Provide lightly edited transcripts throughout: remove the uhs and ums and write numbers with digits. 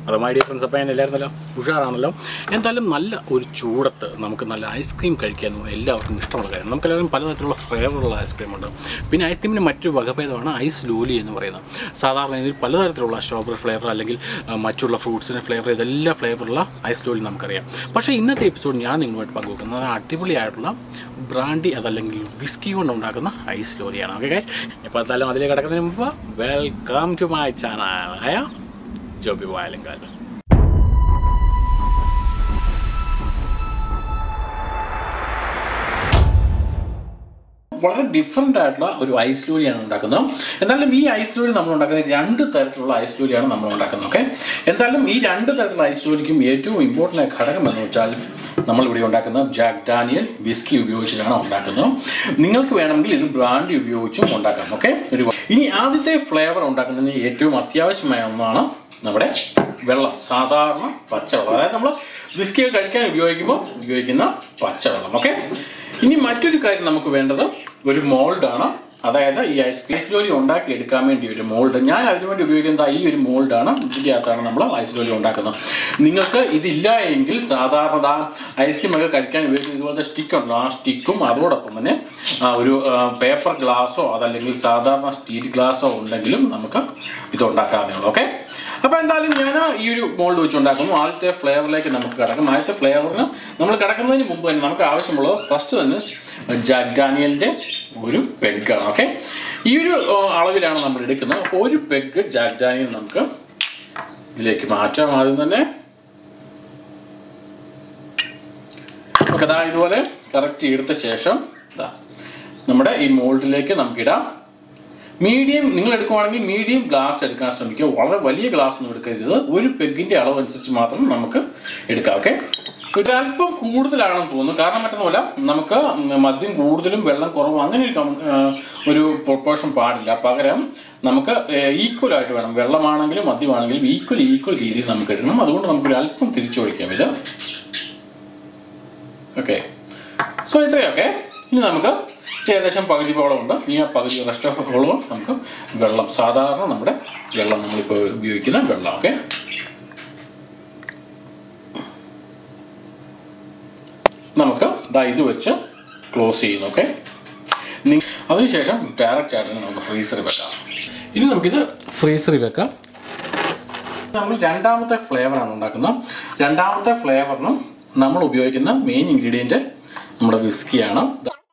അത് my dear friends, അപ്പോൾ ഞാൻ എല്ലാവരും ഉഷാറാണല്ലോ. എന്തായാലും നല്ല ഒരു ചൂടത്ത് നമുക്ക് നല്ല ഐസ്ക്രീം കഴിക്കുക എന്ന് പറഞ്ഞാൽ എല്ലാവർക്കും ഇഷ്ടമുള്ള കാര്യം. നമുക്കെല്ലാവരും പലതരത്തിലുള്ള ഫ്ലേവറുള്ള ഐസ്ക്രീം ഉണ്ട്. പിന്നെ ഐസ്ക്രീമിന് മറ്റൊരു വകഭേദമാണ് ഐസ് ലോലി എന്ന് പറയുന്നത്. സാധാരണ ഇതിൽ പലതരത്തിലുള്ള സ്ട്രോബെറി ഫ്ലേവർ അല്ലെങ്കിൽ മറ്റുള്ള ഫ്രൂട്ട്സിൻ്റെ ഫ്ലേവർ, ഇതെല്ലാം ഫ്ലേവറുള്ള ഐസ് ലോലി നമുക്കറിയാം. പക്ഷേ ഇന്നത്തെ എപ്പിസോഡ് ഞാൻ നിങ്ങളുമായിട്ട് പങ്കുവെക്കുന്നത് അടിപൊളിയായിട്ടുള്ള ബ്രാൻഡി അതല്ലെങ്കിൽ വിസ്കി കൊണ്ട് ഉണ്ടാക്കുന്ന ഐസ് ലോലിയാണ്. ഓക്കെ ഗൈസ്, ഇപ്പോൾ എന്തായാലും അതിലേക്ക് കിടക്കുന്നതിന് മുമ്പ് വെൽക്കം ടു മൈ ചാനൽ ആയ ജോബി വായലങ്കാൽ. വളരെ ഡിഫറെൻ്റ് ആയിട്ടുള്ള ഒരു ഐസ് ലോലിയാണ് ഉണ്ടാക്കുന്നത്. എന്തായാലും ഈ ഐസ് ലോലി നമ്മൾ ഉണ്ടാക്കുന്നത് 2 തരത്തിലുള്ള ഐസ് ലോലിയാണ് നമ്മൾ ഉണ്ടാക്കുന്നത്. ഓക്കെ, എന്തായാലും ഈ 2 തരത്തിലുള്ള ഐസ് ലോലിക്കും ഏറ്റവും ഇമ്പോർട്ടൻ്റ് ആയ ഘടകം എന്ന് വെച്ചാൽ നമ്മളിവിടെ ഉണ്ടാക്കുന്നത് ജാക്ക് ഡാനിയൽ വിസ്കി ഉപയോഗിച്ചിട്ടാണ് ഉണ്ടാക്കുന്നത്. നിങ്ങൾക്ക് വേണമെങ്കിൽ ഇത് ബ്രാൻഡി ഉപയോഗിച്ചും ഉണ്ടാക്കാം. ഓക്കെ, ഇനി ആദ്യത്തെ ഫ്ലേവർ ഉണ്ടാക്കുന്നതിന് ഏറ്റവും അത്യാവശ്യമായ ഒന്നാണ് നമ്മുടെ വെള്ളം, സാധാരണ പച്ചവെള്ളം, അതായത് നമ്മൾ വിസ്കി കഴിക്കാൻ ഉപയോഗിക്കുന്ന പച്ചവെള്ളം. ഓക്കെ, ഇനി മറ്റൊരു കാര്യം നമുക്ക് വേണ്ടത് ഒരു മോൾഡാണ്. അതായത് ഈ ഐസ് ലോലി ഉണ്ടാക്കി എടുക്കാൻ വേണ്ടി ഒരു മോൾഡ്, ഞാൻ അതിനുവേണ്ടി ഉപയോഗിക്കുന്നത് ഈ ഒരു മോൾഡാണ്. ഇതിൻ്റെ അകത്താണ് നമ്മൾ ഐസ് ലോലി ഉണ്ടാക്കുന്നത്. നിങ്ങൾക്ക് ഇതില്ല എങ്കിൽ സാധാരണ ഐസ്ക്രീം ഒക്കെ കഴിക്കാൻ ഉപയോഗിക്കുന്ന ഇതുപോലത്തെ സ്റ്റിക്ക് ഉണ്ടല്ലോ, ആ സ്റ്റിക്കും അതോടൊപ്പം തന്നെ ഒരു പേപ്പർ ഗ്ലാസ്സോ അതല്ലെങ്കിൽ സാധാരണ സ്റ്റീൽ ഗ്ലാസ്സോ ഉണ്ടെങ്കിലും നമുക്ക് ഇത് ഉണ്ടാക്കാവുന്നതാണ്. ഓക്കെ, അപ്പോൾ എന്തായാലും ഞാൻ ഈ ഒരു മോൾഡ് വെച്ച് ഉണ്ടാക്കുന്നു. ആദ്യത്തെ ഫ്ലേവറിലേക്ക് നമുക്ക് കിടക്കും. ആദ്യത്തെ ഫ്ലേവറിന് നമ്മൾ കിടക്കുന്നതിന് മുമ്പ് തന്നെ നമുക്ക് ആവശ്യമുള്ളത് ഫസ്റ്റ് തന്നെ ജാക്ക് ഡാനിയലിൻ്റെ ഒരു പെഗ്ഗാണ്. ഓക്കെ, ഈ ഒരു അളവിലാണ് നമ്മൾ എടുക്കുന്നത്. അപ്പോൾ ഒരു പെഗ് ജാക്ക് ഡാനിയൽ നമുക്ക് ഇതിലേക്ക് മാറ്റാം. ആദ്യം തന്നെ ഓക്കെ, അതാ ഇതുപോലെ കറക്റ്റ് എടുത്ത ശേഷം നമ്മുടെ ഈ മോൾഡിലേക്ക് നമുക്കിടാം. മീഡിയം നിങ്ങൾ എടുക്കുവാണെങ്കിൽ മീഡിയം ഗ്ലാസ് എടുക്കാൻ ശ്രമിക്കുക. വളരെ വലിയ ഗ്ലാസ് ഒന്നും എടുക്കരുത്. ഒരു പെഗിൻ്റെ അളവ് അനുസരിച്ച് മാത്രം നമുക്ക് എടുക്കാം. ഓക്കെ, ഒരല്പം കൂടുതലാണെന്ന് തോന്നുന്നു. കാരണം മറ്റൊന്നുമല്ല, നമുക്ക് മദ്യം കൂടുതലും വെള്ളം കുറവും അങ്ങനെ ഒരു പ്രൊപ്പോർഷൻ പാടില്ല. പകരം നമുക്ക് ഈക്വലായിട്ട് വേണം. വെള്ളമാണെങ്കിലും മദ്യമാണെങ്കിലും ഈക്വൽ രീതിയിൽ നമുക്ക് എടുക്കണം. അതുകൊണ്ട് നമുക്കൊരു അല്പം തിരിച്ചൊഴിക്കാം ഇത്. ഓക്കെ, സോ ഇത്രയൊക്കെ. ഇനി നമുക്ക് ഏകദേശം പകുതി പോളമുണ്ട്. ഇനി ആ പകുതി റെസ്റ്റ് ഓഫ് ഓളം നമുക്ക് വെള്ളം, സാധാരണ നമ്മുടെ വെള്ളം, നമ്മളിപ്പോൾ ഉപയോഗിക്കുന്ന വെള്ളം. ഓക്കെ, നമുക്ക് ഇത് വെച്ച് ക്ലോസ് ചെയ്യുന്നു. ഓക്കെ, അതിനുശേഷം ഡയറക്റ്റ് ആയിട്ട് നമുക്ക് ഫ്രീസറിൽ വെക്കാം. ഇനി നമുക്കിത് ഫ്രീസറിൽ വെക്കാം. നമ്മൾ രണ്ടാമത്തെ ഫ്ലേവറാണ് ഉണ്ടാക്കുന്നത്. രണ്ടാമത്തെ ഫ്ലേവറിനും നമ്മൾ ഉപയോഗിക്കുന്ന മെയിൻ ഇൻഗ്രീഡിയൻറ്റ് നമ്മുടെ വിസ്കിയാണ്.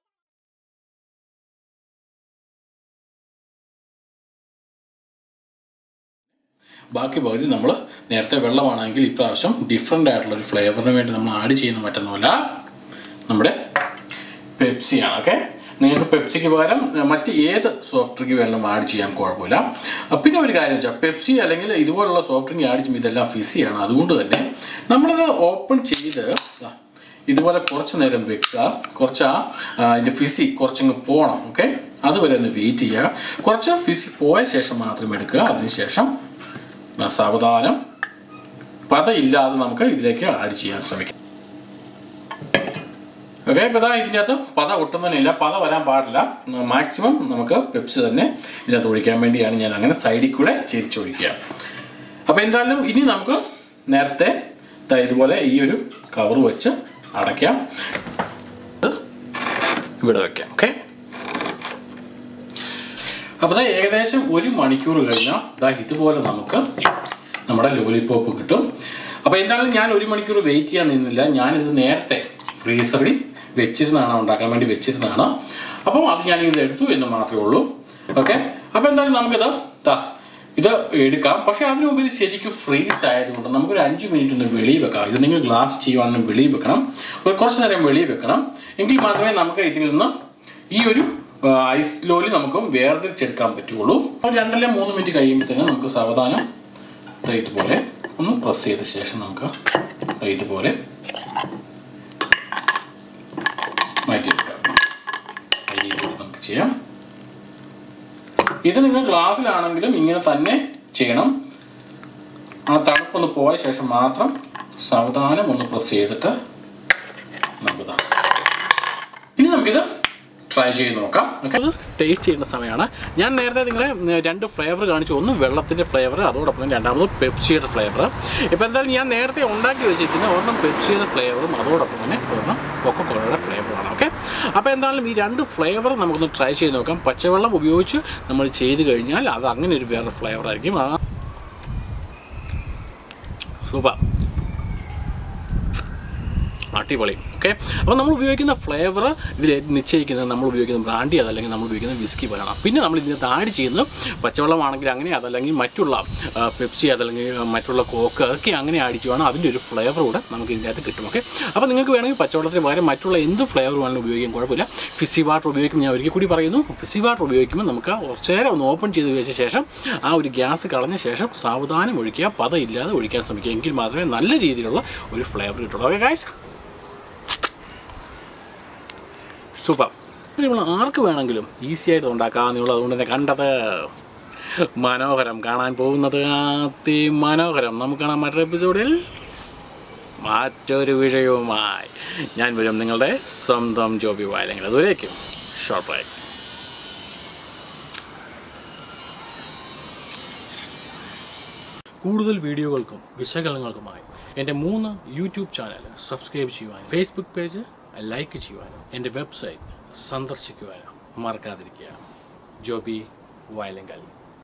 ബാക്കി പകുതി നമ്മൾ നേരത്തെ വെള്ളമാണെങ്കിൽ ഇപ്രാവശ്യം ഡിഫറെൻ്റ് ആയിട്ടുള്ളൊരു ഫ്ലേവറിന് വേണ്ടി നമ്മൾ ആഡ് ചെയ്യുന്ന മറ്റൊന്നുമല്ല, നമ്മുടെ പെപ്സിയാണ്. ഓക്കെ, നിങ്ങൾക്ക് പെപ്സിക്ക് പകരം മറ്റ് ഏത് സോഫ്റ്റ് ഡ്രിങ്ക് വേണമെങ്കിലും ആഡ് ചെയ്യാൻ കുഴപ്പമില്ല. പിന്നെ ഒരു കാര്യം വെച്ചാൽ പെപ്സി അല്ലെങ്കിൽ ഇതുപോലുള്ള സോഫ്റ്റ് ഡ്രിങ്ക് ആഡ് ചെയ്യുമ്പോൾ ഇതെല്ലാം ഫിസിയാണ്. അതുകൊണ്ട് തന്നെ നമ്മളിത് ഓപ്പൺ ചെയ്ത് ഇതുപോലെ കുറച്ച് നേരം വെക്കുക. കുറച്ച് അതിൻ്റെ ഫിസി കുറച്ചങ്ങ് പോകണം. ഓക്കെ, അതുവരെ ഒന്ന് വെയിറ്റ് ചെയ്യുക. കുറച്ച് ഫിസി പോയ ശേഷം മാത്രം എടുക്കുക. അതിനുശേഷം സാവധാനം പതയില്ലാതെ നമുക്ക് ഇതിലേക്ക് ആഡ് ചെയ്യാൻ ശ്രമിക്കാം. ഓക്കെ, ഇപ്പോൾ ഇതിൻ്റെ അകത്ത് പത ഒട്ടും തന്നെ ഇല്ല. പത വരാൻ പാടില്ല. മാക്സിമം നമുക്ക് പെപ്സി തന്നെ ഇതിനകത്ത് ഒഴിക്കാൻ വേണ്ടിയാണ് ഞാൻ അങ്ങനെ സൈഡിൽ കൂടെ ചെരിച്ചൊഴിക്കുക. അപ്പോൾ എന്തായാലും ഇനി നമുക്ക് നേരത്തെ ഇതുപോലെ ഈ ഒരു കവർ വെച്ച് അടയ്ക്കാം. ഇവിടെ വയ്ക്കാം. ഓക്കെ, അപ്പോൾ ഏകദേശം 1 മണിക്കൂർ കഴിഞ്ഞാൽ ഇതുപോലെ നമുക്ക് നമ്മുടെ ലോലിപോപ്പ് കിട്ടും. അപ്പോൾ എന്തായാലും ഞാൻ 1 മണിക്കൂർ വെയിറ്റ് ചെയ്യാൻ നിന്നില്ല. ഞാനിത് നേരത്തെ ഫ്രീസറിൽ വെച്ചിരുന്നതാണ്, ഉണ്ടാക്കാൻ വേണ്ടി വെച്ചിരുന്നതാണ്. അപ്പം അത് ഞാനിത് എടുത്തു എന്ന് മാത്രമേ ഉള്ളൂ. ഓക്കെ, അപ്പോൾ എന്തായാലും നമുക്കിത് ഇത് എടുക്കാം. പക്ഷേ അതിനു മുമ്പ് ഇത് ശരിക്കും ഫ്രീസ് ആയതുകൊണ്ട് നമുക്കൊരു 5 മിനിറ്റ് ഒന്ന് വെളിയിൽ വെക്കാം. ഇത് നിങ്ങൾ ഗ്ലാസ് ചെയ്യുവാണെങ്കിൽ വെളിയിൽ വെക്കണം. കുറച്ച് നേരം വെളിയിൽ വെക്കണം. എങ്കിൽ മാത്രമേ നമുക്ക് ഇതിൽ നിന്ന് ഈ ഒരു ഐസ് ലോലി നമുക്ക് വേർതിരിച്ചെടുക്കാൻ പറ്റുള്ളൂ. 2 അല്ലെങ്കിൽ 3 മിനിറ്റ് കഴിയുമ്പോൾ തന്നെ നമുക്ക് സാവധാനം ഇതുപോലെ ഒന്ന് പ്രസ് ചെയ്ത ശേഷം നമുക്ക് ഇതുപോലെ മാറ്റിയെടുക്കാം. ഈ രീതിയിൽ നമുക്ക് ചെയ്യാം. ഇത് നിങ്ങൾ ഗ്ലാസ്സിലാണെങ്കിലും ഇങ്ങനെ തന്നെ ചെയ്യണം. ആ തണുപ്പൊന്ന് പോയ ശേഷം മാത്രം സാവധാനം ഒന്ന് പ്രസ് ചെയ്തിട്ട് നമുക്ക് ഇനി നമുക്കിത് ട്രൈ ചെയ്ത് നോക്കാം. ഓക്കെ, അത് ടേസ്റ്റ് ചെയ്യുന്ന സമയമാണ്. ഞാൻ നേരത്തെ നിങ്ങളെ 2 ഫ്ലേവർ കാണിച്ചു. ഒന്ന് വെള്ളത്തിൻ്റെ ഫ്ലേവർ, അതോടൊപ്പം തന്നെ രണ്ടാമത് പെപ്സിയുടെ ഫ്ലേവർ. ഇപ്പോൾ എന്തായാലും ഞാൻ നേരത്തെ ഉണ്ടാക്കി വെച്ചിരിക്കുന്ന ഒരെണ്ണം പെപ്സിയുടെ ഫ്ലേവറും അതോടൊപ്പം തന്നെ ഒരെണ്ണം കൊക്കക്കോളയുടെ ഫ്ലേവറുമാണ്. ഓക്കെ, അപ്പോൾ എന്തായാലും ഈ 2 ഫ്ലേവർ നമുക്കൊന്ന് ട്രൈ ചെയ്ത് നോക്കാം. പച്ചവെള്ളം ഉപയോഗിച്ച് നമ്മൾ ചെയ്ത് കഴിഞ്ഞാൽ അത് അങ്ങനെ ഒരു വേറെ ഫ്ലേവർ ആയിരിക്കും. സൂപ്പർ, അടിപൊളി. ഓക്കെ, അപ്പോൾ നമ്മൾ ഉപയോഗിക്കുന്ന ഫ്ലേവർ ഇതിൽ നിശ്ചയിക്കുന്നത് നമ്മൾ ഉപയോഗിക്കുന്ന ബ്രാൻഡി അതല്ലെങ്കിൽ നമ്മൾ ഉപയോഗിക്കുന്ന വിസ്കി പോലെയാണ്. പിന്നെ നമ്മൾ ഇതിനകത്ത് ആഡ് ചെയ്യുന്നത് പച്ചവെള്ളമാണെങ്കിൽ അങ്ങനെ, അതല്ലെങ്കിൽ മറ്റുള്ള പെപ്സി അതല്ലെങ്കിൽ മറ്റുള്ള കോക്ക് ഒക്കെ അങ്ങനെ ആഡ് ചെയ്യുവാണ്. അതിൻ്റെ ഒരു ഫ്ലേവർ കൂടെ നമുക്ക് ഇതിനകത്ത് കിട്ടും. ഓക്കെ, അപ്പോൾ നിങ്ങൾക്ക് വേണമെങ്കിൽ പച്ചവെള്ളത്തിന് പകരം മറ്റുള്ള എന്ത് ഫ്ലേവർ വേണമെങ്കിലും ഉപയോഗിക്കാൻ കുഴപ്പമില്ല. ഫിസി വാട്ടർ ഉപയോഗിക്കും. ഞാൻ ഒരിക്കൽ കൂടി പറയുന്നു, ഫിസി വാട്ടർ ഉപയോഗിക്കുമ്പോൾ നമുക്ക് കുറച്ച് നേരം ഒന്ന് ഓപ്പൺ ചെയ്ത് വെച്ച ശേഷം ആ ഒരു ഗ്യാസ് കളഞ്ഞ ശേഷം സാവധാനം ഒഴിക്കുക, പതയില്ലാതെ ഒഴിക്കാൻ ശ്രമിക്കുക. എങ്കിൽ മാത്രമേ നല്ല രീതിയിലുള്ള ഒരു ഫ്ലേവർ കിട്ടുള്ളൂ. Okay guys, super. നമ്മൾ ആർക്ക് വേണമെങ്കിലും ഈസി ആയിട്ട് ഉണ്ടാക്കാമെന്നുള്ളത്. അതുകൊണ്ട് തന്നെ കണ്ടത് മനോഹരം, കാണാൻ പോകുന്നത് അതിമനോഹരം. നമുക്ക് കാണാം മറ്റൊരു എപ്പിസോഡിൽ മറ്റൊരു വിഷയവുമായി. ഞാൻ വരും, നിങ്ങളുടെ സ്വന്തം ജോബി വായലെങ്കിൽ. അതുവരേക്കും ഷോർട്ട് ബ്രേക്ക്. കൂടുതൽ വീഡിയോകൾക്കും വിശകലനങ്ങൾക്കുമായി എൻ്റെ 3 യൂട്യൂബ് ചാനൽ സബ്സ്ക്രൈബ് ചെയ്യുവാനും ഫേസ്ബുക്ക് പേജ് ലൈക്ക് ചെയ്യുവാനും എൻ്റെ വെബ്സൈറ്റ് സന്ദർശിക്കുവാനും മറക്കാതിരിക്കുക. ജോബി വയലങ്കൽ.